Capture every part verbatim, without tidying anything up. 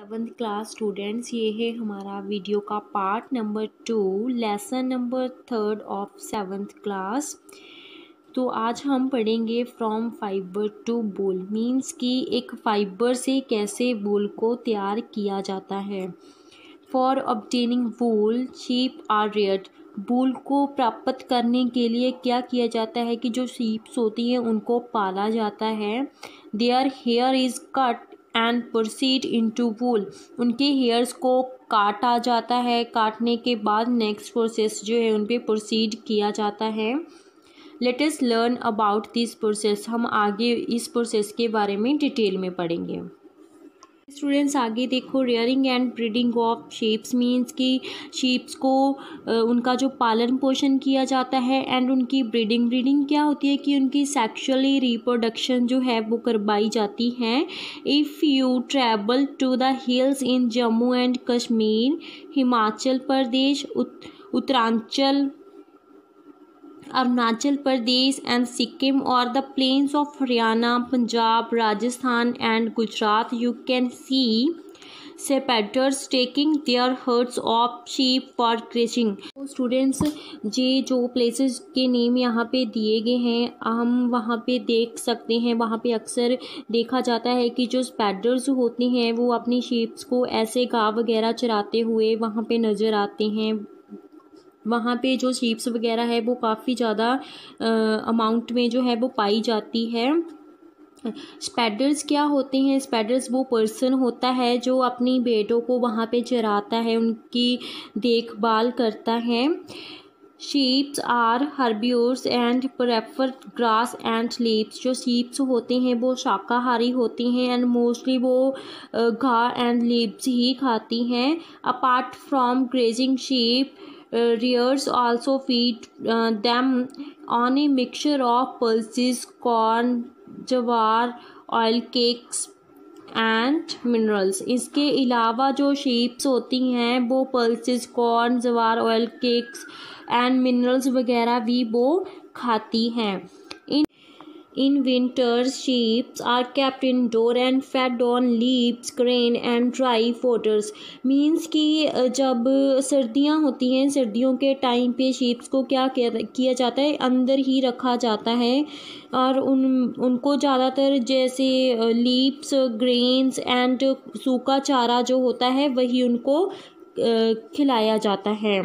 Seventh class students, ये है हमारा वीडियो का part number two, lesson number third of seventh class. तो आज हम पढ़ेंगे from fibre to wool, means कि एक फाइबर से कैसे वूल को तैयार किया जाता है। For obtaining wool sheep are reared, वूल को प्राप्त करने के लिए क्या किया जाता है कि जो शीप्स होती हैं उनको पाला जाता है। Their hair is cut and processed into wool, उनके हेयर्स को काटा जाता है, काटने के बाद नेक्स्ट प्रोसेस जो है उन पे प्रोसीड किया जाता है। Let us learn about this process, हम आगे इस प्रोसेस के बारे में डिटेल में पढ़ेंगे। स्टूडेंट्स आगे देखो, rearing and breeding of sheeps, means कि शीप्स को उनका जो पालन पोषण किया जाता है एंड उनकी ब्रीडिंग ब्रीडिंग क्या होती है कि उनकी सेक्सुअली रिप्रोडक्शन जो है वो करवाई जाती है। If you travel to the hills in Jammu and Kashmir, Himachal Pradesh, Uttaranchal, Arunachal Pradesh and Sikkim और the plains of Haryana, Punjab, Rajasthan and Gujarat, you can see shepherds taking their herds of sheep for grazing. तो स्टूडेंट्स, ये जो प्लेसेस के नेम यहाँ पे दिए गए हैं हम वहाँ पे देख सकते हैं। वहाँ पे अक्सर देखा जाता है कि जो शेपर्ड्स होते हैं वो अपनी शीप्स को ऐसे घास वगैरह चराते हुए वहाँ पे नज़र आते हैं। वहाँ पे जो शीप्स वगैरह है वो काफ़ी ज़्यादा अमाउंट में जो है वो पाई जाती है। स्पैडर्स क्या होते हैं? स्पैडर्स वो पर्सन होता है जो अपनी भेड़ों को वहाँ पे चराता है, उनकी देखभाल करता है। Sheeps are herbivores and prefer grass and leaves, जो शीप्स होते हैं वो शाकाहारी होती हैं एंड मोस्टली वो घास एंड लीव्स ही खाती हैं। Apart from grazing sheep, Uh, rears also feed uh, them on a mixture of pulses, corn, jawar, oil cakes and minerals. इसके अलावा जो शीप्स होती हैं वो pulses, corn, jowar, oil cakes and minerals वगैरह भी वो खाती हैं। इन In winters, sheep are kept indoor and fed on leaves, grain and dry fodders. Means कि जब सर्दियाँ होती हैं, सर्दियों के टाइम पे शीप्स को क्या किया जाता है, अंदर ही रखा जाता है और उन उनको ज़्यादातर जैसे लीव्स, ग्रेन्स एंड सूखा चारा जो होता है वही उनको खिलाया जाता है।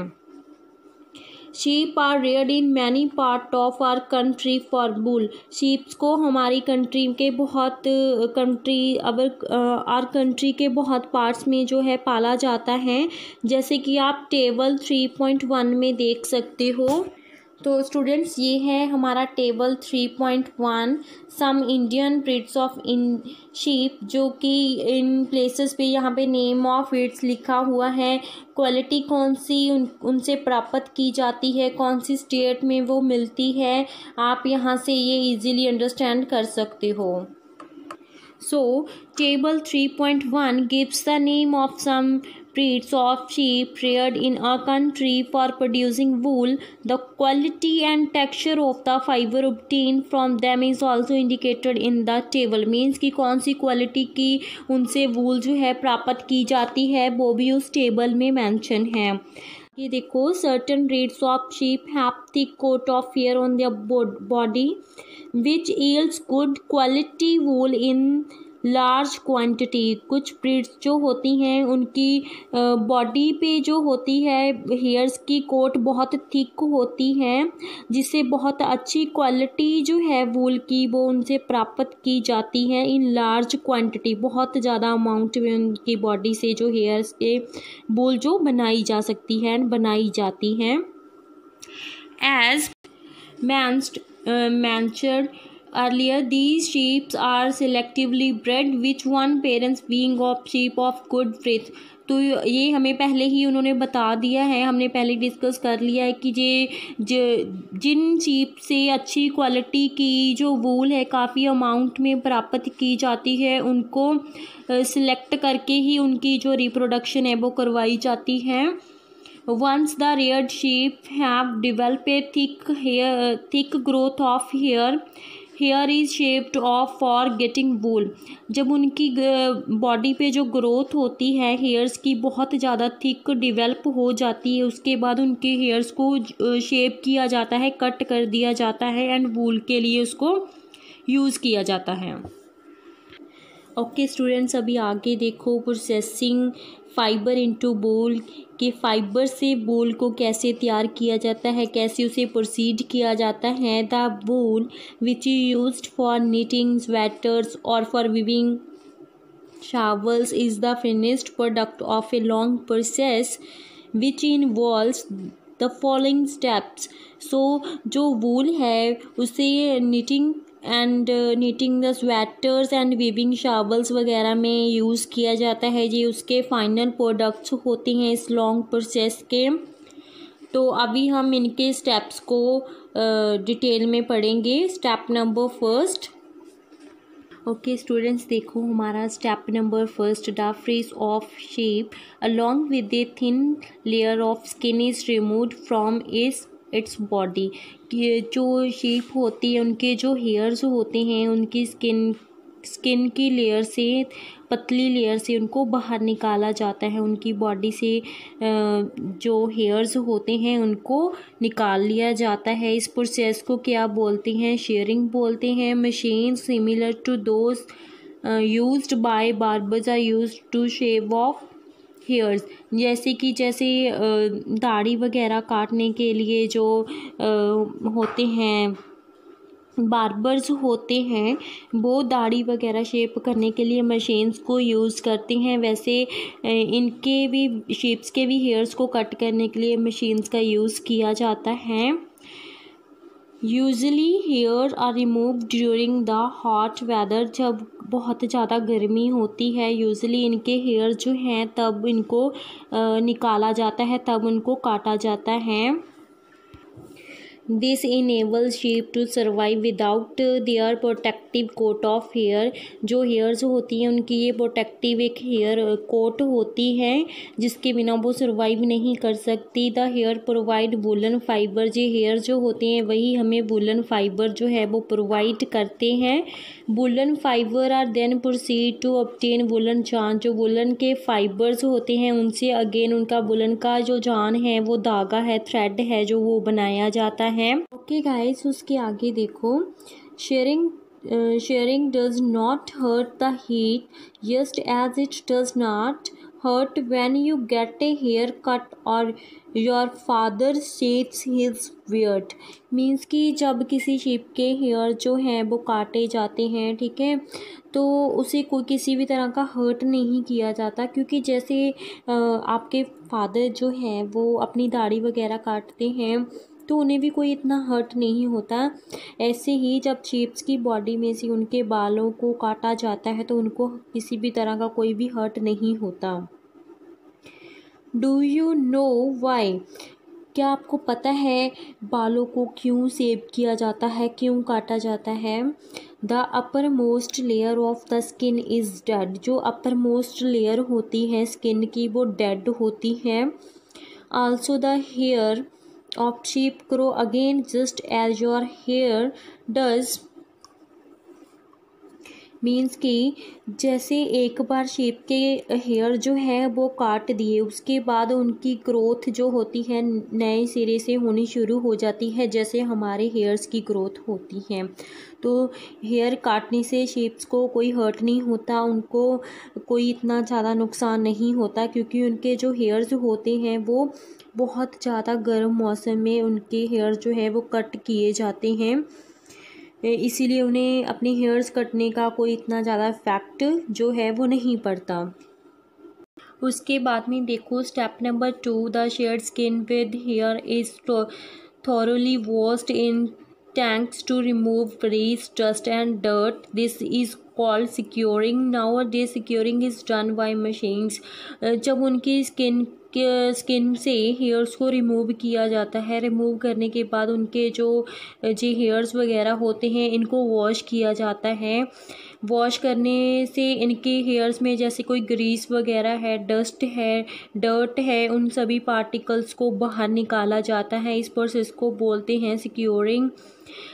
Sheep are reared in many part of our country for wool, sheeps को हमारी कंट्री के बहुत कंट्री अवर आर कंट्री के बहुत पार्ट्स में जो है पाला जाता है, जैसे कि आप टेबल थ्री पॉइंट वन में देख सकते हो। तो स्टूडेंट्स, ये है हमारा table three point one, some Indian breeds of in sheep, जो कि इन प्लेसेस पे यहाँ पे नेम ऑफ ब्रीड्स लिखा हुआ है, क्वालिटी कौन सी उन उनसे प्राप्त की जाती है, कौन सी स्टेट में वो मिलती है, आप यहाँ से ये इजीली अंडरस्टैंड कर सकते हो। So, table three point one gives the name of some breeds of sheep reared in a country for producing wool. The quality and texture of the fiber obtained from them is also indicated in the table. Means कि कौन सी quality की उनसे वूल जो है प्राप्त की जाती है वो भी उस टेबल में मेंशन है। ये देखो, certain breeds of sheep have thick coat of hair on their body which yields good quality wool in large quantity. कुछ ब्रीड्स जो होती हैं उनकी बॉडी पे जो होती है हेयर्स की कोट बहुत थिक होती है, जिससे बहुत अच्छी क्वालिटी जो है वूल की वो उनसे प्राप्त की जाती है इन लार्ज क्वांटिटी, बहुत ज़्यादा अमाउंट में उनकी बॉडी से जो हेयर्स के वूल जो बनाई जा सकती है बनाई जाती हैं। As mentioned earlier, these sheep are selectively bred, which one parents being of sheep of good breed. तो ये हमें पहले ही उन्होंने बता दिया है, हमने पहले डिस्कस कर लिया है कि ये जिन शीप से अच्छी क्वालिटी की जो वूल है काफ़ी अमाउंट में प्राप्त की जाती है उनको सिलेक्ट करके ही उनकी जो रिप्रोडक्शन है वो करवाई जाती है। Once the reared sheep have developed a thick hair, thick growth of hair, hair is shaved off for getting wool. जब उनकी बॉडी पे जो ग्रोथ होती है हेयर्स की बहुत ज़्यादा थिक डेवलप हो जाती है, उसके बाद उनके हेयर्स को शेप किया जाता है, कट कर दिया जाता है एंड वूल के लिए उसको यूज़ किया जाता है। ओके स्टूडेंट्स, अभी आगे देखो प्रोसेसिंग फाइबर इनटू वूल के फाइबर से वूल को कैसे तैयार किया जाता है, कैसे उसे प्रोसीड किया जाता है। The wool which is used for knitting sweaters और for weaving shawls is the finished product of a long process which involves the following steps। so जो वूल है उसे knitting and knitting the sweaters and weaving shawls वगैरह में use किया जाता है। ये उसके फाइनल प्रोडक्ट्स होते हैं इस लॉन्ग प्रोसेस के। तो अभी हम इनके स्टेप्स को डिटेल में पढ़ेंगे। Step number first. Okay students, देखो हमारा step number first, the fleece of sheep along with a thin layer of skin is removed from इस इट्स बॉडी। जो शेप होती है उनके जो हेयर्स होते हैं उनकी स्किन स्किन की लेयर से, पतली लेयर से उनको बाहर निकाला जाता है। उनकी बॉडी से जो हेयर्स होते हैं उनको निकाल लिया जाता है। इस प्रोसेस को क्या बोलते हैं? शेयरिंग बोलते हैं। Machine similar to those used by barbers are used to shave off hairs. जैसे कि जैसे दाढ़ी वगैरह काटने के लिए जो होते हैं बार्बर्स होते हैं वो दाढ़ी वगैरह शेप करने के लिए मशीन्स को यूज़ करते हैं, वैसे इनके भी शेप्स के भी हेयर्स को कट करने के लिए मशीन्स का यूज़ किया जाता है। Usually hair are removed during the hot weather. जब बहुत ज़्यादा गर्मी होती है यूजुअली इनके हेयर जो हैं तब इनको निकाला जाता है, तब उनको काटा जाता है। This enables sheep to survive without their protective coat of hair। जो हेयर्स होती हैं उनकी ये प्रोटेक्टिव एक हेयर कोट होती है जिसके बिना वो सर्वाइव नहीं कर सकती। The hair provide woollen fibre. जो हेयर जो होते हैं वही हमें वुलन फाइबर जो है वो प्रोवाइड करते हैं। Woollen fibre are then proceed to obtain woollen yarn. जो वुलन के फाइबर्स होते हैं उनसे अगेन उनका वुलन का जो जान है वो धागा है, थ्रेड है जो वो बनाया जाता है। ओके गाइस, उसके आगे देखो, shearing shearing does not hurt the हीट just as it does not hurt when you get a haircut or your father shapes his beard। Means कि जब किसी शेप के हेयर जो हैं वो काटे जाते हैं, ठीक है, तो उसे कोई किसी भी तरह का हर्ट नहीं किया जाता, क्योंकि जैसे आपके फादर जो हैं वो अपनी दाढ़ी वगैरह काटते हैं तो उन्हें भी कोई इतना हर्ट नहीं होता। ऐसे ही जब शेप्स की बॉडी में से उनके बालों को काटा जाता है तो उनको किसी भी तरह का कोई भी हर्ट नहीं होता। Do you know why? क्या आपको पता है बालों को क्यों शेप किया जाता है, क्यों काटा जाता है? The uppermost layer of the skin is dead. जो अपर मोस्ट लेयर होती है स्किन की वो डेड होती है। Also the hair of sheep grow again just as your hair does। Means कि जैसे एक बार शेप के हेयर जो है वो काट दिए उसके बाद उनकी ग्रोथ जो होती है नए सिरे से होनी शुरू हो जाती है, जैसे हमारे हेयर्स की ग्रोथ होती है। तो हेयर काटने से शेप्स को कोई हर्ट नहीं होता, उनको कोई इतना ज़्यादा नुकसान नहीं होता, क्योंकि उनके जो हेयर्स होते हैं वो बहुत ज़्यादा गर्म मौसम में उनके हेयर जो है वो कट किए जाते हैं, इसीलिए उन्हें अपने हेयर्स कटने का कोई इतना ज़्यादा इफेक्ट जो है वो नहीं पड़ता। उसके बाद में देखो step number two, the sheared skin with hair is thoroughly washed in tanks to remove grease, dust and dirt। This is called securing। Nowadays securing is done by machines। जब उनकी स्किन स्किन से hairs को remove किया जाता है, remove करने के बाद उनके जो जो हेयर्स वगैरह होते हैं इनको वॉश किया जाता है। वॉश करने से इनके हेयर्स में जैसे कोई ग्रीस वगैरह है, डस्ट है, डर्ट है, उन सभी पार्टिकल्स को बाहर निकाला जाता है। इस प्रोसेस को बोलते हैं सिक्योरिंग।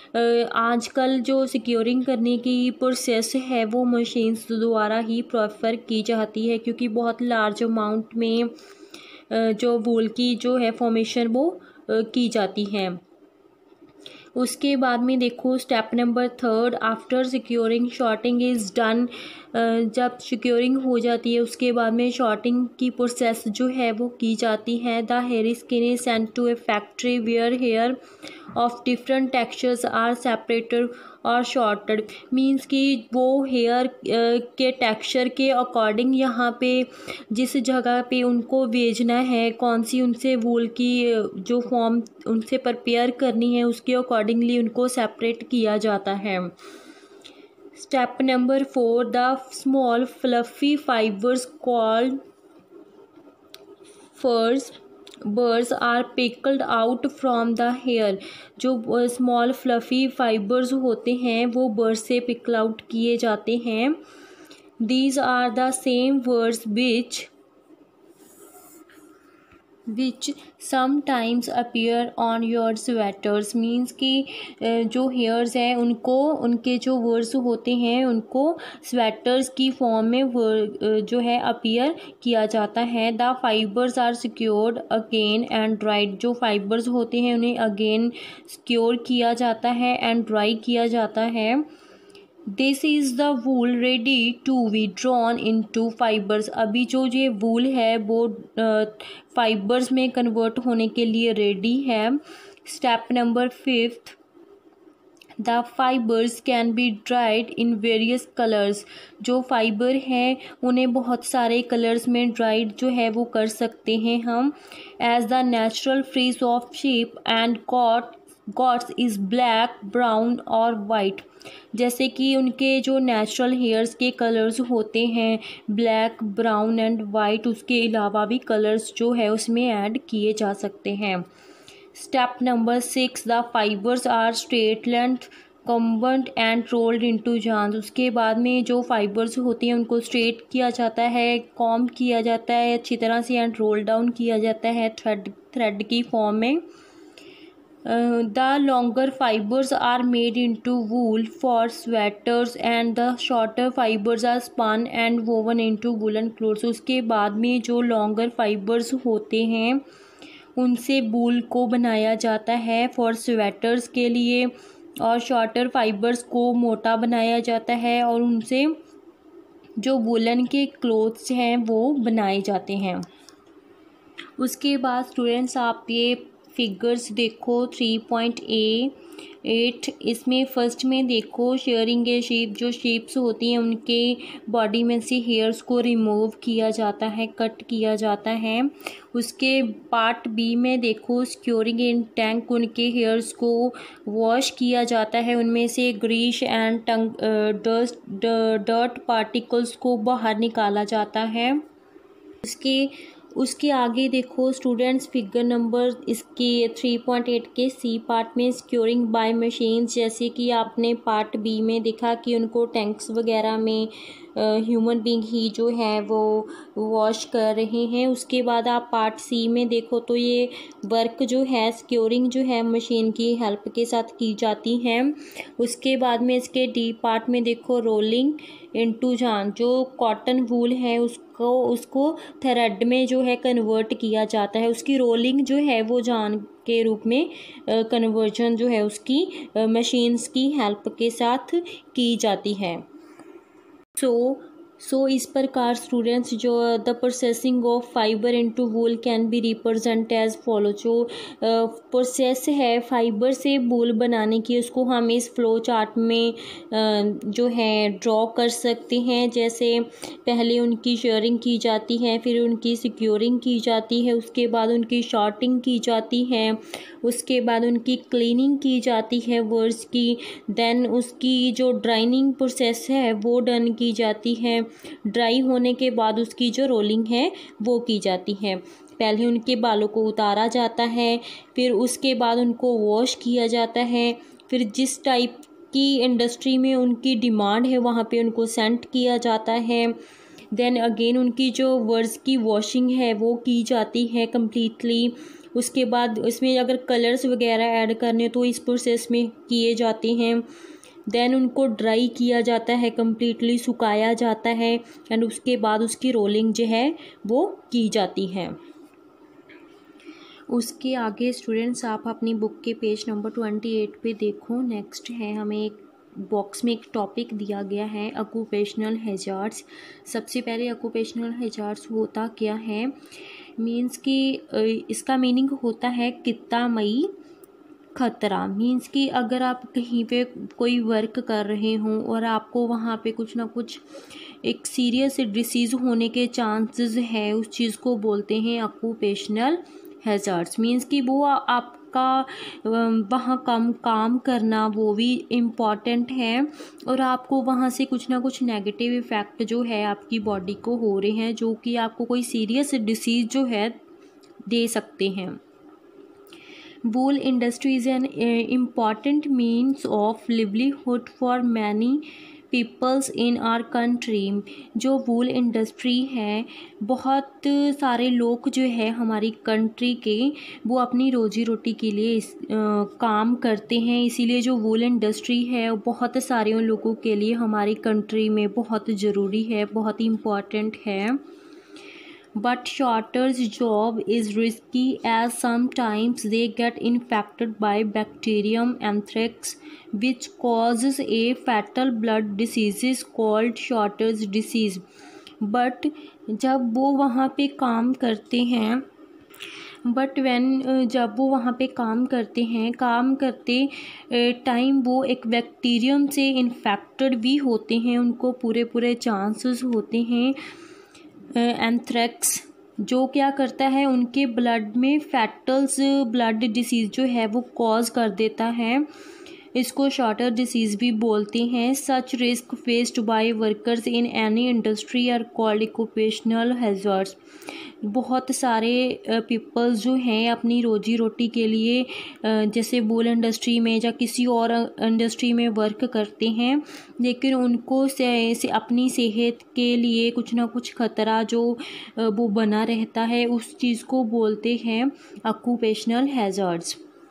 आजकल जो सिक्योरिंग करने की प्रोसेस है वो मशीन्स द्वारा ही प्रेफर की जाती है, क्योंकि बहुत लार्ज अमाउंट में जो वूल की जो है फॉर्मेशन वो की जाती है। उसके बाद में देखो step number third, after scouring sorting is done. जब सिक्योरिंग हो जाती है उसके बाद में शॉर्टिंग की प्रोसेस जो है वो की जाती है। The hair skin is sent to a factory where hair of different textures are separated और शॉर्टेड। मीन्स कि वो हेयर के टेक्सचर के अकॉर्डिंग यहाँ पे जिस जगह पे उनको भेजना है, कौन सी उनसे वूल की जो फॉर्म उनसे प्रिपेयर करनी है उसके अकॉर्डिंगली उनको सेपरेट किया जाता है। Step number four, the small fluffy fibres called furs burrs are picked out from the hair. जो स्मॉल फ्लफी फाइबर्स होते हैं वो बर्ड से पिकल आउट किए जाते हैं। दीज आर द सेम वर्ड्स which which sometimes appear on your sweaters. Means कि जो हेयर्स हैं उनको उनके जो वर्ड्स होते हैं उनको स्वेटर्स की फॉर्म में जो है अपीयर किया जाता है। The fibres are scoured again and dried. जो फाइबर्स होते हैं उन्हें अगेन सिक्योर किया जाता है एंड ड्राई किया जाता है। This is the wool ready to be drawn into fibres. अभी जो ये वूल है वो फाइबर्स में कन्वर्ट होने के लिए रेडी है। Step number fifth, the fibres can be ड्राइड इन वेरियस कलर्स। जो फाइबर हैं उन्हें बहुत सारे कलर्स में ड्राइड जो है वो कर सकते हैं हम। As the natural fleece of sheep and goat goats is black, brown और वाइट। जैसे कि उनके जो नेचुरल हेयर्स के कलर्स होते हैं ब्लैक, ब्राउन एंड वाइट, उसके अलावा भी कलर्स जो है उसमें ऐड किए जा सकते हैं। Step number six, the fibres are straightened combed and rolled into जार्स। उसके बाद में जो फाइबर्स होती हैं उनको स्ट्रेट किया जाता है, कॉम्ब किया जाता है अच्छी तरह से एंड रोल डाउन किया जाता है थ्रेड थ्रेड की फॉर्म में। The longer fibres are made into wool for sweaters and the shorter fibres are spun and woven into woollen clothes. उसके बाद में जो लॉन्गर फाइबर्स होते हैं उनसे वूल को बनाया जाता है फॉर स्वेटर्स के लिए, और शॉर्टर फाइबर्स को मोटा बनाया जाता है और उनसे जो वूलन के क्लोथ्स हैं वो बनाए जाते हैं। उसके बाद स्टूडेंट्स आप ये फिगर्स देखो थ्री पॉइंट ए एट, इसमें फर्स्ट में देखो शेयरिंग ए शीप। जो शीप्स होती हैं उनके बॉडी में से हेयर्स को रिमूव किया जाता है, कट किया जाता है। उसके पार्ट बी में देखो सिक्योरिंग इन टैंक, उनके हेयर्स को वॉश किया जाता है, उनमें से grease and dung dust dirt particles को बाहर निकाला जाता है। उसके उसके आगे देखो स्टूडेंट्स फिगर नंबर इसके थ्री पॉइंट एट के सी पार्ट में सिक्योरिंग बाय मशीन्स। जैसे कि आपने पार्ट बी में देखा कि उनको टैंक्स वगैरह में ह्यूमन बीइंग ही जो है वो वॉश कर रहे हैं। उसके बाद आप पार्ट सी में देखो तो ये वर्क जो है सिक्योरिंग जो है मशीन की हेल्प के साथ की जाती है। उसके बाद में इसके डी पार्ट में देखो रोलिंग इनटू जान। जो कॉटन वूल है उसको उसको थ्रेड में जो है कन्वर्ट किया जाता है, उसकी रोलिंग जो है वो जान के रूप में कन्वर्जन जो है उसकी मशीन्स की हेल्प के साथ की जाती है। सो सो इस प्रकार स्टूडेंट्स जो the processing of fibre into wool can be represent as follow. जो प्रोसेस है फाइबर से वूल बनाने की उसको हम इस फ्लो चार्ट में uh, जो है ड्रॉ कर सकते हैं। जैसे पहले उनकी शेयरिंग की जाती है, फिर उनकी सिक्योरिंग की जाती है, उसके बाद उनकी शॉर्टिंग की जाती है, उसके बाद उनकी क्लीनिंग की जाती है वर्ड्स की, देन उसकी जो ड्राइनिंग प्रोसेस है वो डन की जाती है। ड्राई होने के बाद उसकी जो रोलिंग है वो की जाती है। पहले उनके बालों को उतारा जाता है, फिर उसके बाद उनको वॉश किया जाता है, फिर जिस टाइप की इंडस्ट्री में उनकी डिमांड है वहाँ पे उनको सेंड किया जाता है। देन अगेन उनकी जो वर्ड्स की वॉशिंग है वो की जाती है कम्प्लीटली। उसके बाद इसमें अगर कलर्स वगैरह ऐड करने तो इस प्रोसेस में किए जाते हैं। देन उनको ड्राई किया जाता है, कम्प्लीटली सुखाया जाता है एंड उसके बाद उसकी रोलिंग जो है वो की जाती है। उसके आगे स्टूडेंट्स आप अपनी बुक के पेज नंबर ट्वेंटी एट पे देखो। नेक्स्ट है, हमें एक बॉक्स में एक टॉपिक दिया गया है ऑक्यूपेशनल हैजार्ड्स। सबसे पहले ऑक्यूपेशनल हैजार्ड्स होता क्या है, मीन्स कि इसका मीनिंग होता है कित्तामयी खतरा। मीन्स कि अगर आप कहीं पे कोई वर्क कर रहे हों और आपको वहाँ पे कुछ ना कुछ एक सीरियस डिसीज़ होने के चांसेस है, उस चीज़ को बोलते हैं ऑक्यूपेशनल हैजार्ड्स। मीन्स कि वो आपका वहाँ कम काम करना वो भी इम्पॉर्टेंट है और आपको वहाँ से कुछ ना कुछ नेगेटिव इफ़ेक्ट जो है आपकी बॉडी को हो रहे हैं, जो कि आपको कोई सीरियस डिसीज़ जो है दे सकते हैं। Wool industry is an uh, important means of livelihood for many peoples in our country। जो वूल इंडस्ट्री है, बहुत सारे लोग जो है हमारी कंट्री के वो अपनी रोजी रोटी के लिए इस, आ, काम करते हैं। इसीलिए जो वूल इंडस्ट्री है वो बहुत सारे उन लोगों के लिए हमारी कंट्री में बहुत ज़रूरी है, बहुत इम्पॉर्टेंट है। But shorter's job is risky as sometimes they get infected by bacterium anthrax which causes a fatal blood disease called shorter's disease। But जब वो वहाँ पे काम करते हैं बट वैन जब वो वहाँ पे काम करते हैं काम करते टाइम वो एक बैक्टीरियम से इन्फेक्टेड भी होते हैं, उनको पूरे पूरे चांसेस होते हैं। एंथ्रेक्स जो क्या करता है उनके ब्लड में फैटल्स ब्लड डिसीज़ जो है वो कॉज कर देता है, इसको शॉर्टर डिसीज़ भी बोलते हैं। Such risk faced by workers in any industry are called occupational hazards. बहुत सारे पीपल्स जो हैं अपनी रोजी रोटी के लिए जैसे वूल इंडस्ट्री में या किसी और इंडस्ट्री में वर्क करते हैं, लेकिन उनको से, से अपनी सेहत के लिए कुछ ना कुछ खतरा जो वो बना रहता है, उस चीज़ को बोलते हैं ऑक्यूपेशनल हैजार्ड्स।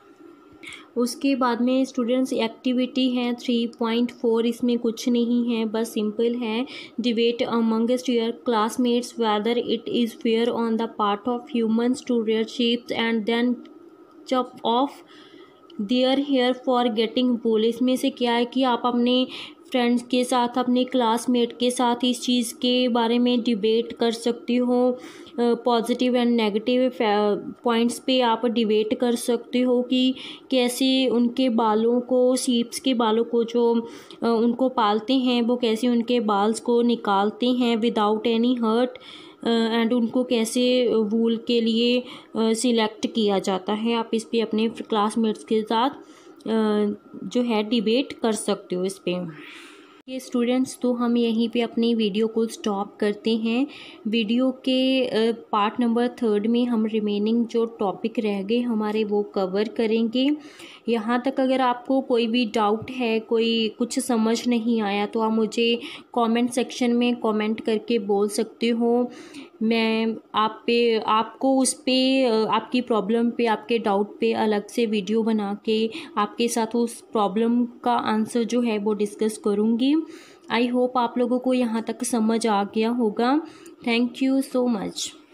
उसके बाद में स्टूडेंट्स एक्टिविटी है थ्री पॉइंट फोर, इसमें कुछ नहीं है, बस सिंपल है। Debate amongst your classmates whether it is fair on the part of humans to rear sheeps and then chop off their hair for getting wool. इसमें से क्या है कि आप अपने फ्रेंड्स के साथ, अपने क्लासमेट के साथ इस चीज़ के बारे में डिबेट कर सकती हो। पॉजिटिव एंड नेगेटिव पॉइंट्स पे आप डिबेट कर सकते हो कि कैसे उनके बालों को, शीप्स के बालों को जो उनको पालते हैं वो कैसे उनके बाल्स को निकालते हैं विदाउट एनी हर्ट एंड उनको कैसे वूल के लिए सिलेक्ट किया जाता है। आप इस पे अपने क्लासमेट्स के साथ जो है डिबेट कर सकते हो इस पे। ये स्टूडेंट्स तो हम यहीं पे अपनी वीडियो को स्टॉप करते हैं। वीडियो के पार्ट नंबर थर्ड में हम रिमेनिंग जो टॉपिक रह गए हमारे वो कवर करेंगे। यहाँ तक अगर आपको कोई भी डाउट है, कोई कुछ समझ नहीं आया तो आप मुझे कमेंट सेक्शन में कमेंट करके बोल सकते हो। मैं आप पे आपको उस पे आपकी प्रॉब्लम पे, आपके डाउट पे अलग से वीडियो बना के आपके साथ उस प्रॉब्लम का आंसर जो है वो डिस्कस करूँगी। आई होप आप लोगों को यहाँ तक समझ आ गया होगा। Thank you so much.